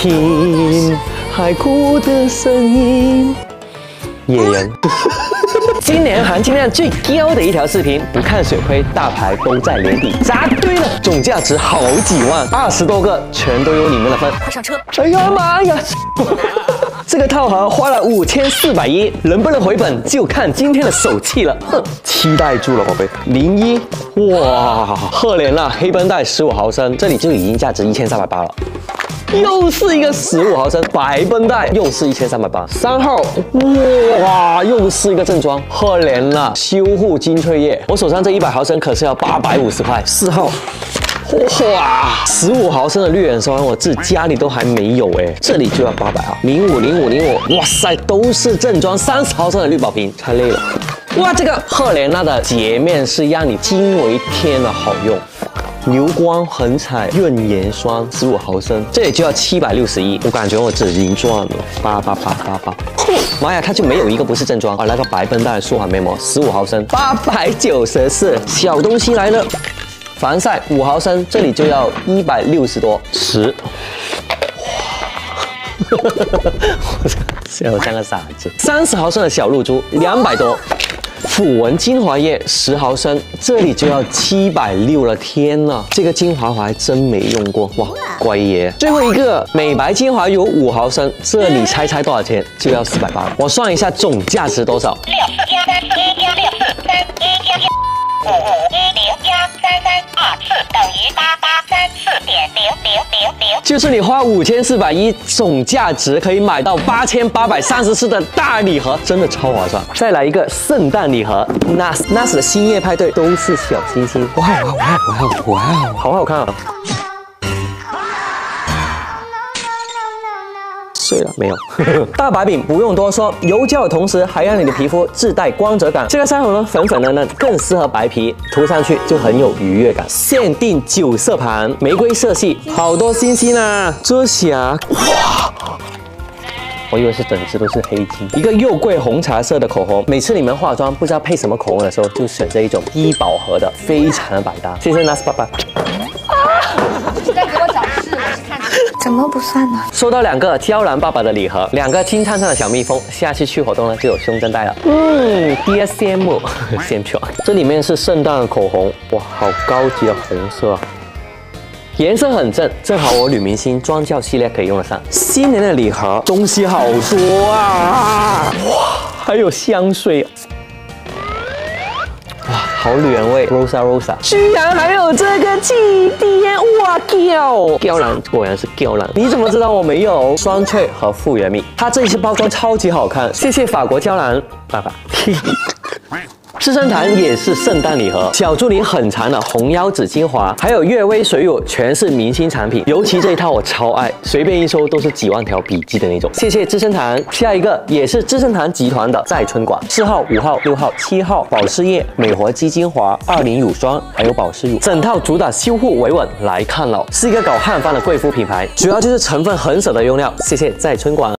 听海哭的声音。野人。今年含金量最高的一条视频，不看水亏，大牌都在年底，砸堆了，总价值好几万，20多个全都有你们的份。 快上车！ 哎呀妈呀！这个套盒花了5410，能不能回本就看今天的手气了。哼，期待住了，宝贝。01，哇，赫莲娜黑绷带15毫升，这里就已经价值1380了。又是一个15毫升白绷带，又是1380。3号，哇，又是一个正装赫莲娜修护精粹液，我手上这100毫升可是要850块。4号。哇，15毫升的绿眼霜，我自己家里都还没有哎，这里就要800啊！05，哇塞，都是正装30毫升的绿宝瓶，太累了。哇，这个赫莲娜的洁面是让你惊为天的好用。流光横彩润颜霜15毫升，这也就要761，我感觉我自己已经赚了8888。妈呀，它就没有一个不是正装啊！那个白绷带舒缓面膜15毫升894，小东西来了。防晒5毫升，这里就要160多10。我像个傻子。30毫升的小露珠200多。抚纹精华液10毫升，这里就要760了，天哪！这个精华我还真没用过，哇，乖爷！最后一个美白精华油5毫升，这里猜多少钱？就要480。我算一下总价值多少？ 55106+3324等于8834.00000，就是你花5410，总价值可以买到8834的大礼盒，真的超划算。再来一个圣诞礼盒 ，NARS 的星夜派对都是小星星，哇，好好看啊！睡了没有？大白饼不用多说，油胶的同时还让你的皮肤自带光泽感。这个腮红呢，粉粉的呢，更适合白皮，涂上去就很有愉悦感。限定9色盘，玫瑰色系，好多星星啊！遮瑕，哇！我以为是整支都是黑金。一个又贵红茶色的口红，每次你们化妆不知道配什么口红的时候，就选这一种低饱和的，非常的百搭。谢谢 NARS 爸爸。 你在给我找事，我是看怎么不算呢？ 收到2个娇兰爸爸的礼盒，2个金灿灿的小蜜蜂，下期去活动呢就有胸针带了。DSM 先票，这里面是圣诞的口红，哇，好高级的红色啊！颜色很正，正好我女明星妆教系列可以用得上。新年的礼盒东西好多啊！哇，还有香水。哇，好女人味 ，Rosa， 居然还有这个气垫，哇娇兰果然是娇兰，你怎么知道我没有？双萃和复原蜜，它这一次包装超级好看，谢谢法国娇兰爸爸。资生堂也是圣诞礼盒，小助理很长的红腰子精华，还有悦薇水乳，全是明星产品，尤其这一套我超爱，随便一收都是几万条笔记的那种。谢谢资生堂。下一个也是资生堂集团的在春馆，4号、5号、6号、7号保湿液、美活肌精华、20乳霜，还有保湿乳，整套主打修护维稳来看了，是一个搞汉方的贵妇品牌，主要就是成分很少的用料。谢谢在春馆。